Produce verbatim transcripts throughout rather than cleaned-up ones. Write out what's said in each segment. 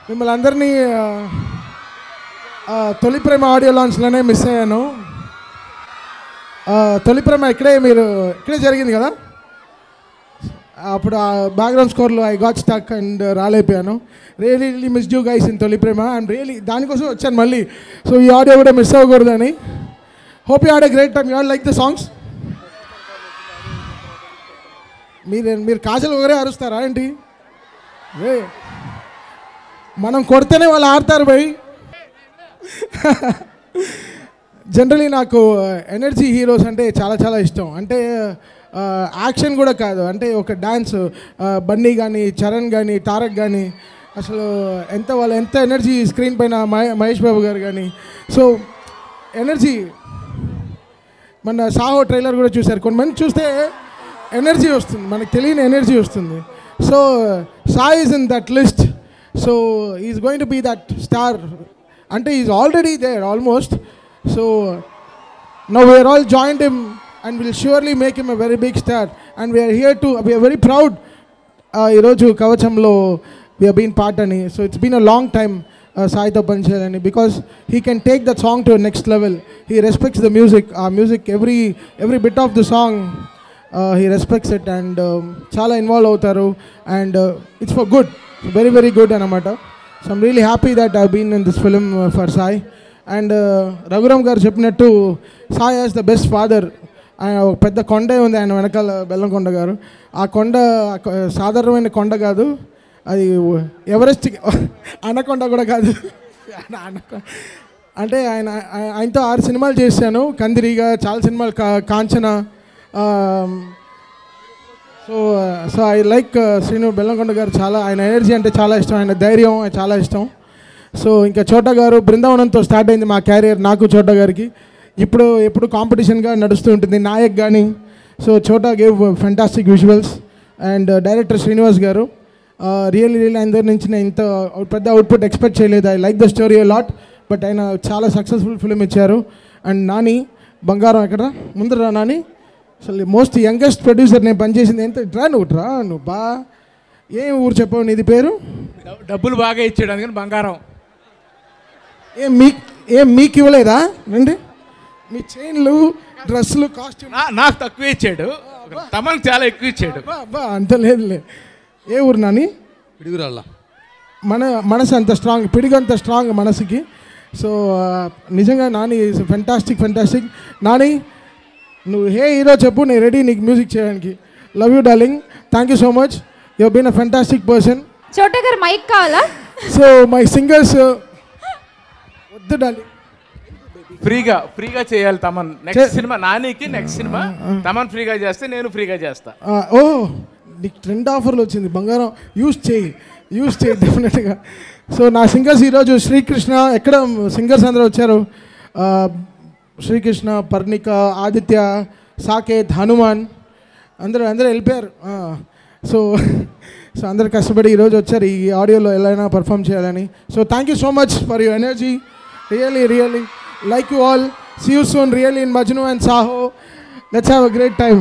మిమ్మల్ని అందరినీ తొలి ప్రేమ ఆడియో లాంచ్లోనే మిస్ అయ్యాను. తొలి ప్రేమ ఇక్కడే మీరు ఇక్కడే జరిగింది కదా, అప్పుడు ఆ బ్యాక్గ్రౌండ్ స్కోర్లో ఐ గాట్ స్టక్ అండ్ రాలేపోయాను. Really really miss you guys in Tholi Prema and really దానికోసం వచ్చాను మళ్ళీ. సో ఈ ఆడియో కూడా మిస్ అవ్వకూడదని. Hope you had a great time. You all like the songs. మీరు మీరు కాజల్ ఒకరే అరుస్తారా ఏంటి? రే మనం కొడితేనే వాళ్ళు ఆడతారు భయ్. జనరలీ నాకు ఎనర్జీ హీరోస్ అంటే చాలా చాలా ఇష్టం. అంటే యాక్షన్ కూడా కాదు, అంటే ఒక డ్యాన్స్ బన్నీ కానీ చరణ్ కానీ తారక్ కానీ అసలు ఎంత వాళ్ళ ఎంత ఎనర్జీ స్క్రీన్ పైన మహేష్ బాబు గారు కానీ. సో ఎనర్జీ మన సాహో ట్రైలర్ కూడా చూశారు, కొంతమంది చూస్తే ఎనర్జీ వస్తుంది, మనకు తెలియని ఎనర్జీ వస్తుంది. So Sai is in that list. So is going to be that star, అంటే is already there almost. So now we are all joined him and will surely make him a very big star, and we are here to we are very proud ee roju Kavachamlo we have been part ani. So it's been a long time uh, Sai tho panchayalani, because he can take that song to a next level. He respects the music, our music, every every bit of the song uh, he respects it, and chaala um, involve avutaru, and uh, it's for good, very very good anamata. So I'm really happy that I've been in this film uh, for Sai. And uh, Raghuram garu cheppinattu Sai has the best father. ఆయన ఒక పెద్ద కొండే ఉంది ఆయన వెనకాల, బెల్లంకొండ గారు. ఆ కొండ సాధారణమైన కొండ కాదు, అది ఎవరెస్ట్ అనకొండ కూడా కాదు. అంటే ఆయన ఆయనతో ఆరు సినిమాలు చేశాను, కందిరిగా చాలా సినిమాలు, కా Kanchana. So so I like Srinu Bellamkonda garu చాలా. ఆయన ఎనర్జీ అంటే చాలా ఇష్టం, ఆయన ధైర్యం చాలా ఇష్టం. సో ఇంకా చోటా గారు బృందావనంతో స్టార్ట్ అయింది మా క్యారియర్, నాకు చోటా గారికి. ఇప్పుడు ఎప్పుడు కాంపిటీషన్గా నడుస్తూ ఉంటుంది, నాయక్ కానీ. So Chota gave fantastic visuals. And director Srinivas garu really really ఆయన దగ్గర నుంచి నేను ఇంత పెద్ద అవుట్పుట్ ఎక్స్పెక్ట్ చేయలేదు. I like the story lot, but ఆయన చాలా సక్సెస్ఫుల్ ఫిలిం ఇచ్చారు. అండ్ నాని బంగారం ఎక్కడ ముందర నాని అసలు మోస్ట్ యంగెస్ట్ ప్రొడ్యూసర్ నేను పనిచేసింది. ఎంత రా నువ్వు రా నువ్వు బా ఏం ఊరు చెప్పావు నీది పేరు? డబ్బులు బాగా ఇచ్చాడు అందుకని బంగారం. ఏం మీ ఏం మీకు ఇవ్వలేదా? రండి, మీ చైన్లు డ్రెస్సులు కాస్ట్యూమ్ నాకు తక్కువ ఇచ్చాడు, తమకు చాలా ఎక్కువ ఇచ్చాడు. బా అంత లేదులే. ఏ ఊరు నాని? పిడుగురాళ్ళ. మన మనసు అంత స్ట్రాంగ్, పిడుగు అంత స్ట్రాంగ్ మనసుకి. సో నిజంగా నాని ఫెంటాస్టిక్ ఫెంటాస్టిక్. నాని నువ్వు హే హీరో చెప్పు, నేను రెడీ నీకు మ్యూజిక్ చేయడానికి. Love you darling, thank you so much, you have been a fantastic person. Chota garu mike కావాలా? సో మై సింగర్స్ వద్దు డార్లింగ్, ఫ్రీగా ఫ్రీగా చేయాలి తమన్. నెక్స్ట్ సినిమా నానికి, నెక్స్ట్ సినిమా తమన్ ఫ్రీగా చేస్తే నేను ఫ్రీగా చేస్తా. ఓ నీకు ట్రెండ్ ఆఫర్లు వచ్చింది, బంగారం యూజ్ చేయి యూజ్ చేయి డెఫినెట్గా. సో నా సింగర్స్ ఈరోజు శ్రీకృష్ణ, ఎక్కడ సింగర్స్ అందరూ వచ్చారు, శ్రీకృష్ణ, పర్ణిక, ఆదిత్య, సాకేత్, హనుమాన్, అందరూ అందరూ వెళ్ళిపోయారు. సో సో అందరు కష్టపడి ఈరోజు వచ్చారు ఈ ఆడియోలో ఎలా అయినా పర్ఫామ్ చేయాలని. So thank you so much for your energy, really really like you all. See you soon really in Majnu and Saho. Let's have a great time.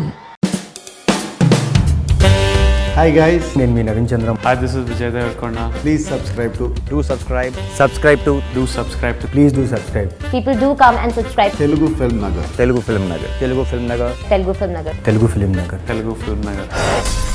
Hi guys, nenu mee Naveen Chandram. Hi, this is Vijay Devarkonda. Please subscribe to Do subscribe. subscribe to Do subscribe to please do subscribe People do come and subscribe. Telugu Film Nagar. Telugu Film Nagar. Telugu Film Nagar. Telugu Film Nagar. Telugu Film Nagar. Telugu Film Nagar.